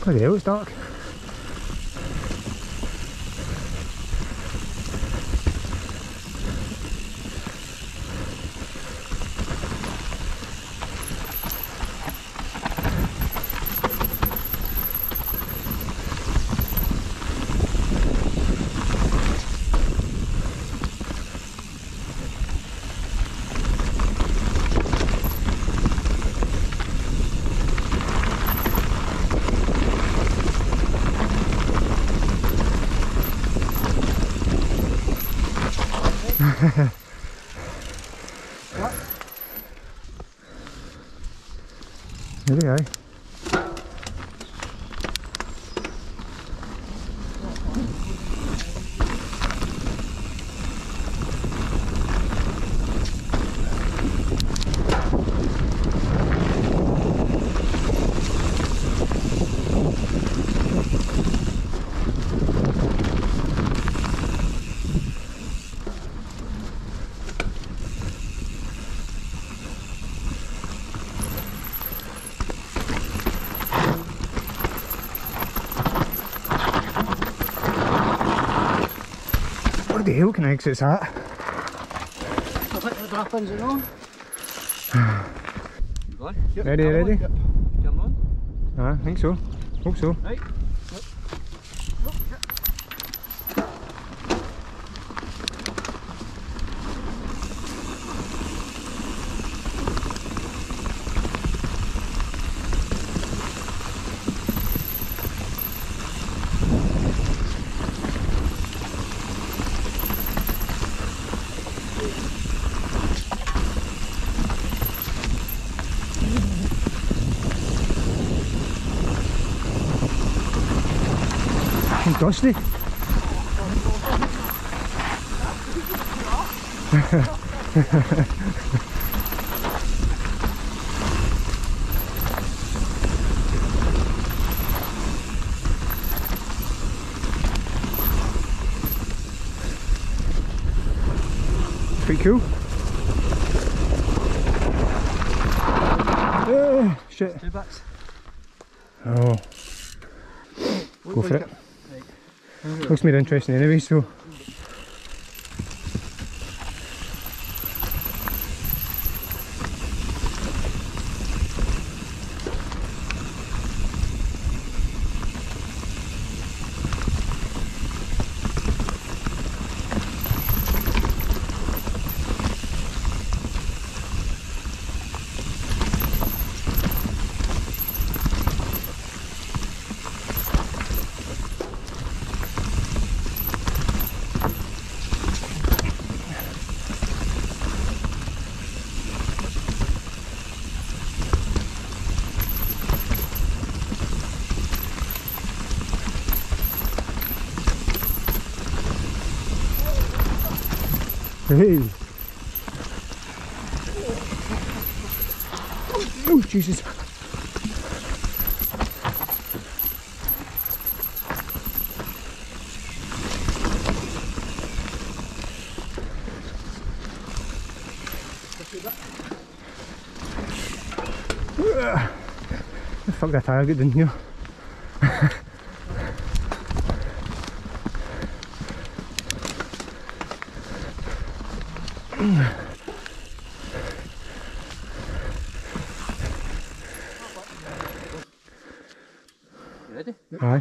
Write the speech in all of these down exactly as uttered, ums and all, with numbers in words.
Bloody hell, it's dark. What? There we go. What the hell can I exit's at? I think the droppings it on. You going? Yep, Ready, I'm on, ready? yep. Jump on? Ah, I think so. Hope so. Right. It's dusty. Pretty cool. Oh, shit. Two bits. Oh, go for it. Looks more interesting anyway, so. Hey! Oh, Jesus! Fuck that tire, get in here. You ready? Aye.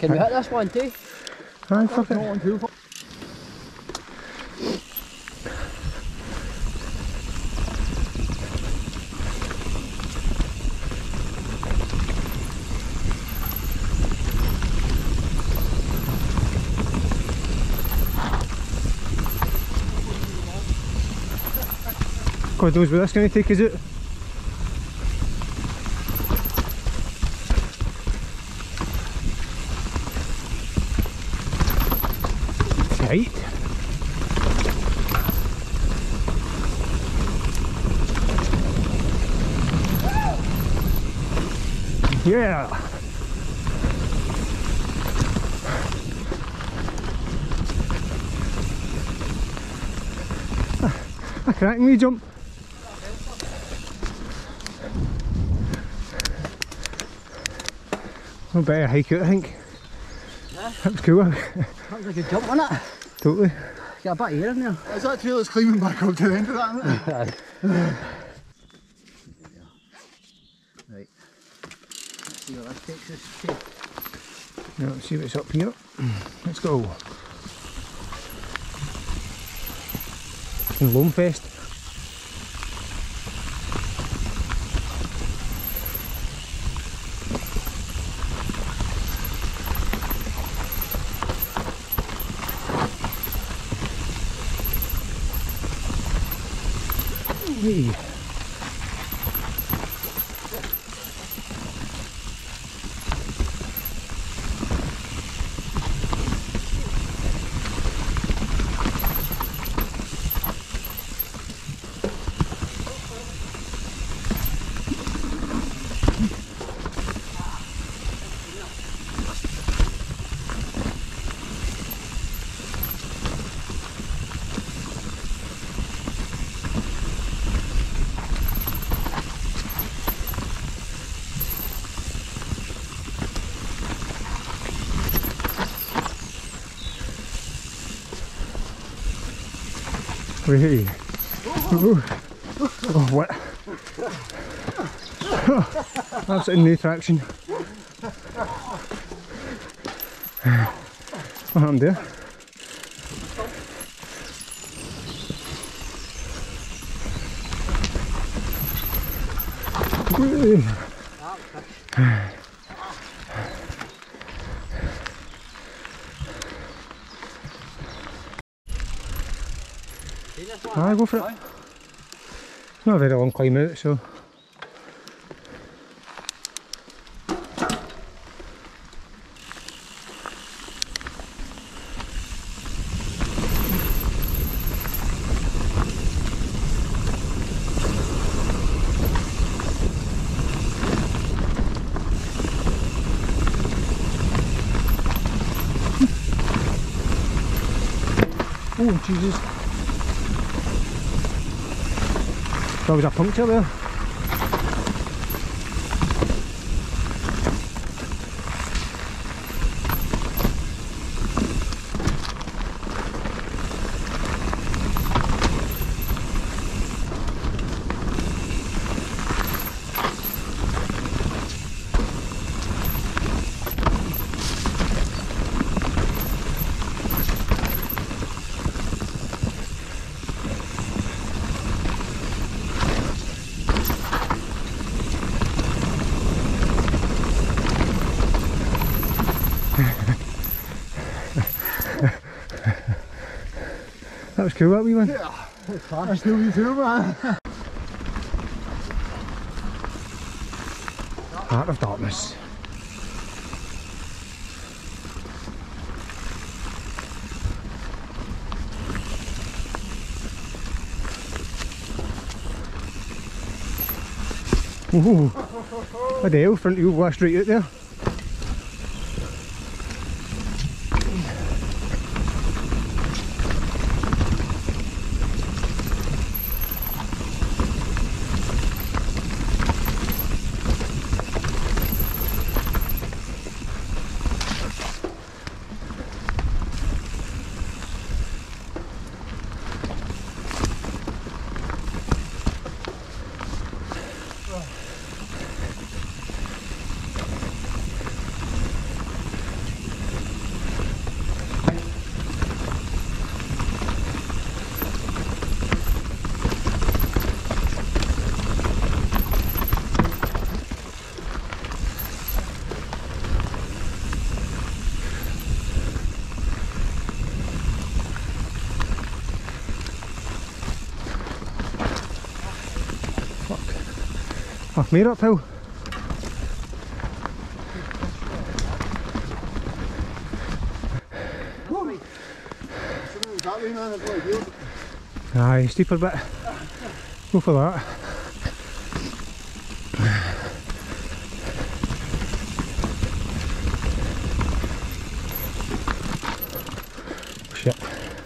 Can we hit this one too? Aye, fuck Not it. on too far. God knows where that's going to take us out. Right. Yeah. A cracking wee jump. A better hike out, I think. Yeah. That was cool. That was a good jump, wasn't it? Totally. Got a bit of air in there. Is that trail that's climbing back up to the end of that, isn't it? Right. Let's see what that takes us to. Now, let's see what's up here. Let's go. In Loamfest. Hey. Hey. Oh, oh, what? Absolutely no traction. What happened there? Aye, go for it. It's not a very long climb out, so. Oh, Jesus. There was a puncture there. That was cool, that wee one. Yeah, I still you too, man. Heart of Darkness. Ooh, what the hell, front wheel washed right out there. Oh, meer uphill. That way, man, it's like here. Aye, steeper bit. Go for that. Shit.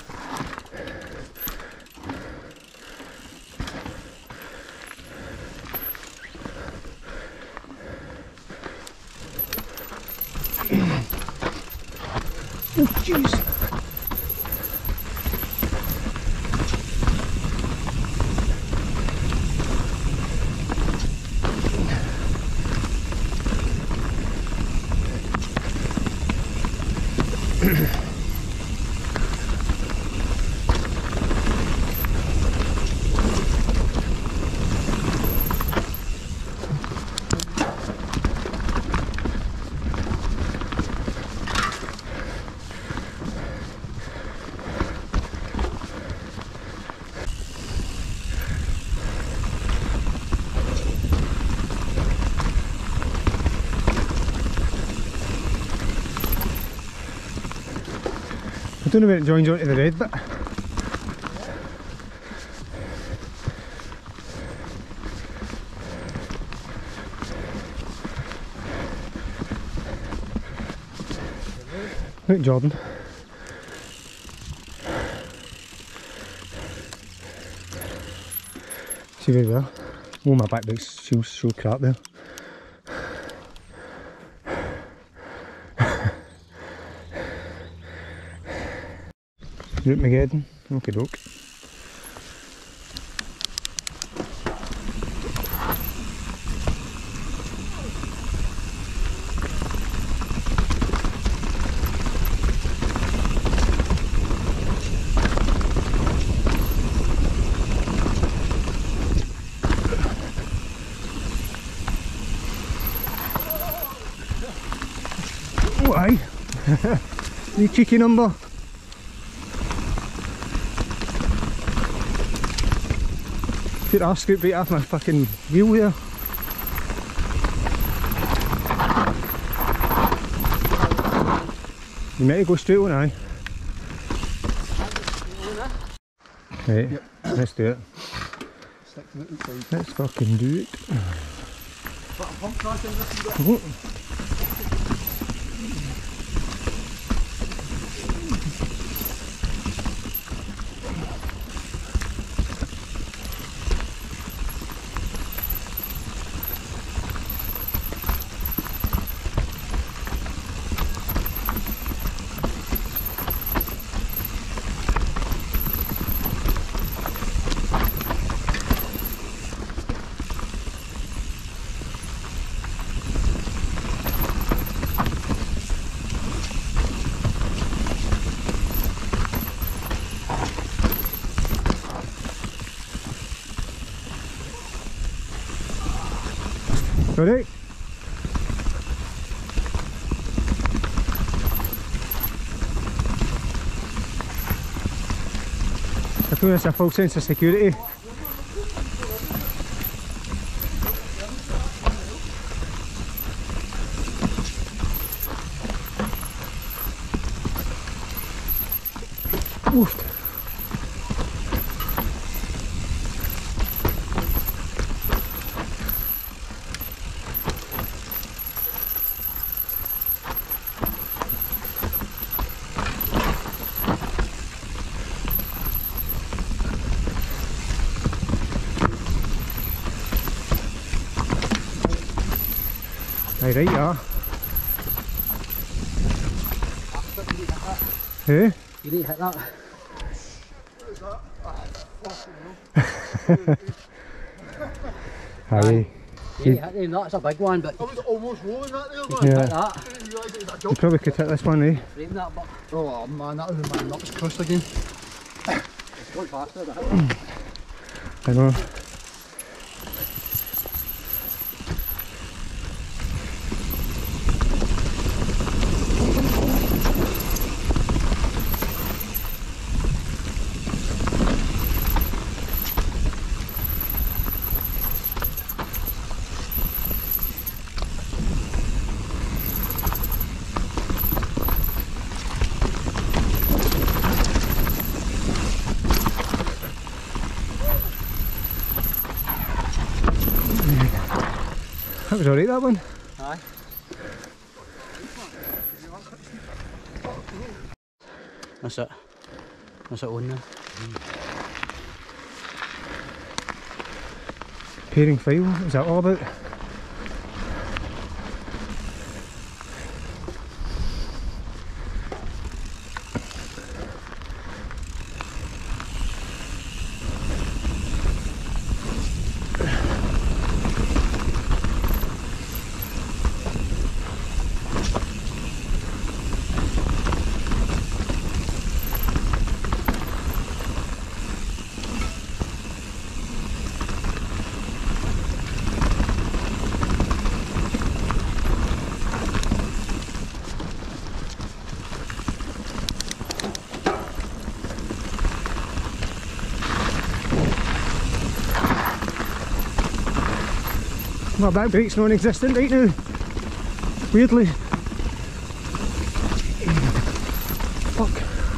Oh jeez. I don't know where it joins onto the red bit. Look, Jordan. See where we are? Oh, my back looks so, so crap there. Route Mageddon, okie doke. Why? You cheeky number. Get our scoop right off my fucking wheel here. You might go straight on, aye. Right, yep. Let's do it. Stick to the outside. Let's fucking do it. Put a pump track in this and Oh. Ready? I feel there's a full sense of security. Woofed. Aye, right, yeah. Hey? You need to hit that. Aye. You need to hit him, that's a big one, but I was almost rolling that there, man. Yeah. hit that. I didn't realise it was a You jump. probably could hit this one, eh? Frame that, but Oh man, that was my nuts crushed again. it's going faster than hit. I know. That was alright, that one. Aye. That's it. That's it on there. Pairing file, what was that all about? My back brake's non-existent right now, weirdly. Fuck.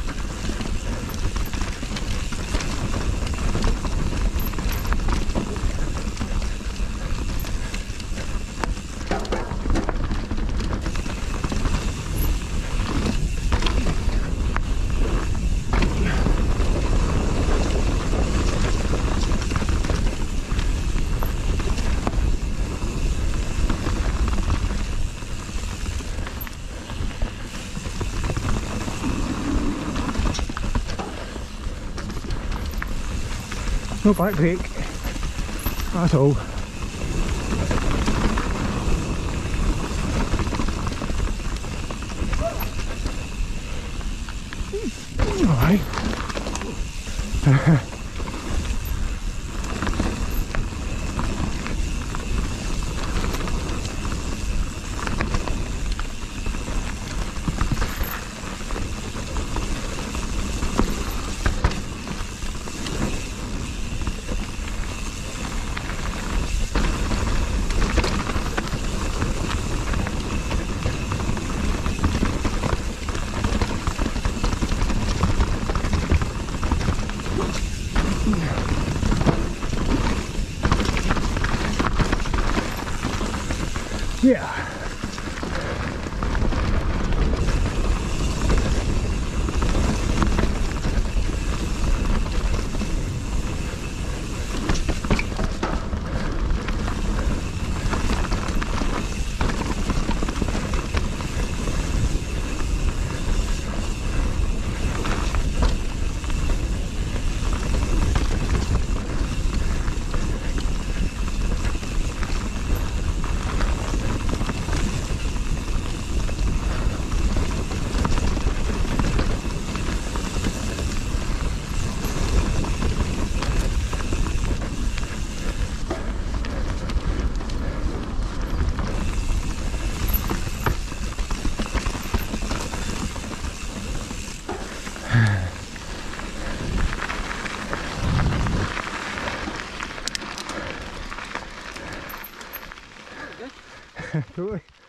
No back brake at all. Alright. Yeah. Totally.